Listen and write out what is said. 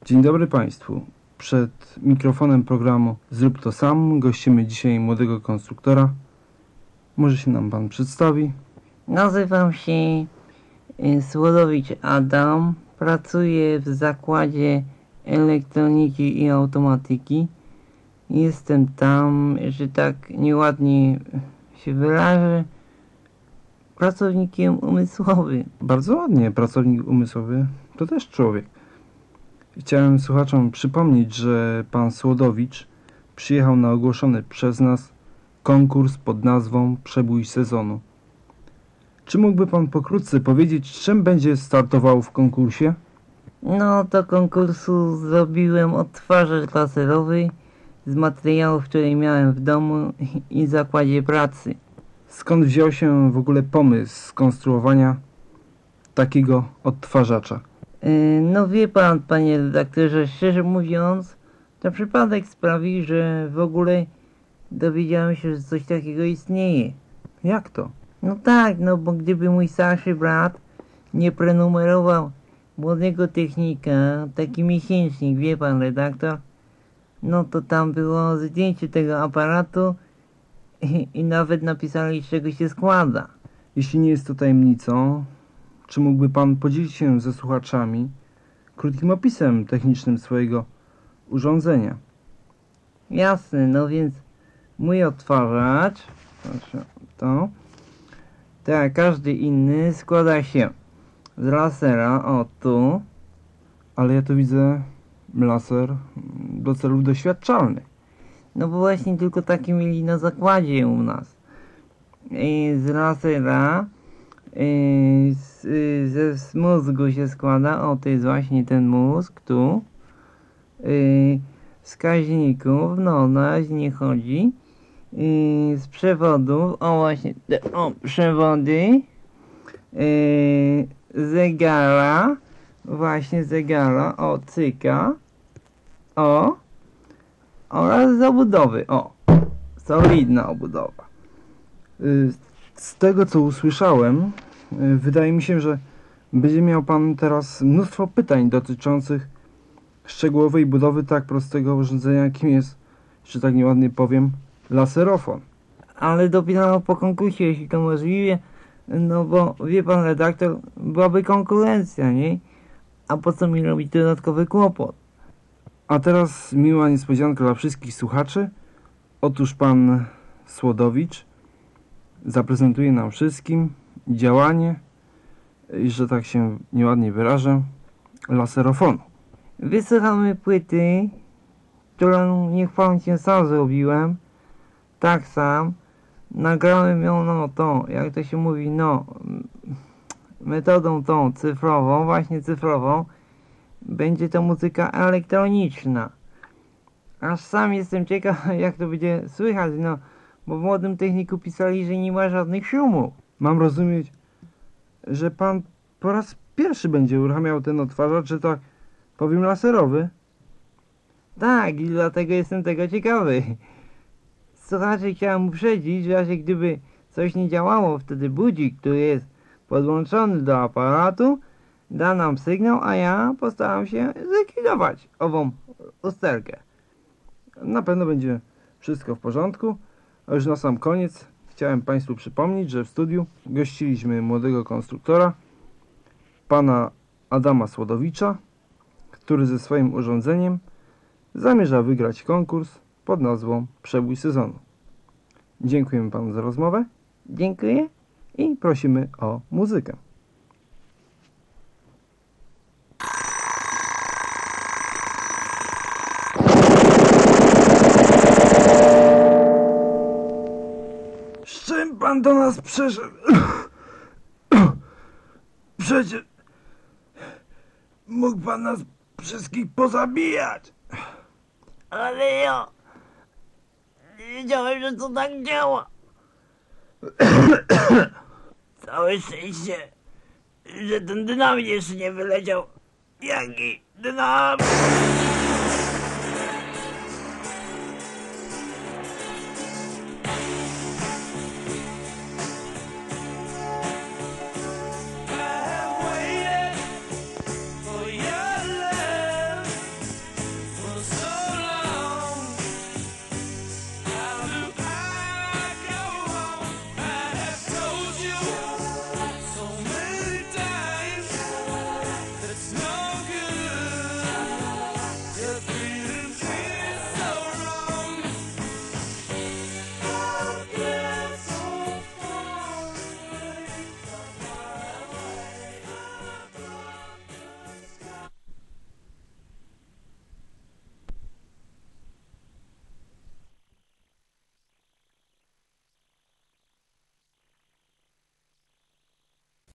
Dzień dobry Państwu. Przed mikrofonem programu Zrób to sam gościmy dzisiaj młodego konstruktora. Może się nam Pan przedstawi? Nazywam się Słodowicz Adam. Pracuję w zakładzie elektroniki i automatyki. Jestem tam, że tak nieładnie się wyrażę, pracownikiem umysłowym. Bardzo ładnie, pracownik umysłowy to też człowiek. Chciałem słuchaczom przypomnieć, że Pan Słodowicz przyjechał na ogłoszony przez nas konkurs pod nazwą Przebój sezonu. Czy mógłby Pan pokrótce powiedzieć, czym będzie startował w konkursie? No, do konkursu zrobiłem odtwarzacz laserowy z materiałów, które miałem w domu i w zakładzie pracy. Skąd wziął się w ogóle pomysł skonstruowania takiego odtwarzacza? No wie pan, panie redaktorze, szczerze mówiąc, to przypadek sprawił, że w ogóle dowiedziałem się, że coś takiego istnieje. Jak to? No tak, no bo gdyby mój starszy brat nie prenumerował Młodego Technika, taki miesięcznik, wie pan redaktor, no to tam było zdjęcie tego aparatu i nawet napisali, z czego się składa. Jeśli nie jest to tajemnicą, czy mógłby Pan podzielić się ze słuchaczami krótkim opisem technicznym swojego urządzenia? Jasne, no więc mój odtwarzacz, proszę, to, tak jak każdy inny, składa się z lasera, o tu. Ale ja tu widzę laser do celów doświadczalnych. No bo właśnie tylko takie mieli na zakładzie u nas. Z lasera, z mózgu się składa, o to jest właśnie ten mózg tu. Wskaźników, no na razie nie chodzi. Z przewodów, o właśnie, o przewody. Zegara, właśnie zegara, o cyka, o, oraz z obudowy, o, solidna obudowa. Z tego co usłyszałem, wydaje mi się, że będzie miał Pan teraz mnóstwo pytań dotyczących szczegółowej budowy tak prostego urządzenia, jakim jest, że tak nieładnie powiem, laserofon. Ale dopiero po konkursie, jeśli to możliwe, no bo wie pan redaktor, byłaby konkurencja, nie? A po co mi robić dodatkowy kłopot? A teraz miła niespodzianka dla wszystkich słuchaczy. Otóż Pan Słodowicz zaprezentuje nam wszystkim działanie, że tak się nieładnie wyrażę, laserofonu. Wysłuchamy płyty, którą niech pan się sam zrobiłem, tak sam. Nagrałem ją, no tą, jak to się mówi, no, metodą tą cyfrową, właśnie cyfrową. Będzie to muzyka elektroniczna. Aż sam jestem ciekaw, jak to będzie słychać, no, bo w Młodym Techniku pisali, że nie ma żadnych szumów. Mam rozumieć, że Pan po raz pierwszy będzie uruchamiał ten odtwarzacz, że tak powiem, laserowy? Tak, i dlatego jestem tego ciekawy. Słuchacze, chciałem uprzedzić, że w razie gdyby coś nie działało, wtedy budzik, który jest podłączony do aparatu, da nam sygnał, a ja postaram się zlikwidować ową usterkę. Na pewno będzie wszystko w porządku. A już na sam koniec chciałem Państwu przypomnieć, że w studiu gościliśmy młodego konstruktora, pana Adama Słodowicza, który ze swoim urządzeniem zamierza wygrać konkurs pod nazwą Przebój sezonu. Dziękujemy Panu za rozmowę. Dziękuję. I prosimy o muzykę. Z czym Pan do nas przyszedł? Przecież mógł Pan nas wszystkich pozabijać. Ale ja nie wiedziałem, że to tak działa. Całe szczęście, że ten dynamit jeszcze nie wyleciał. Jaki dynamit?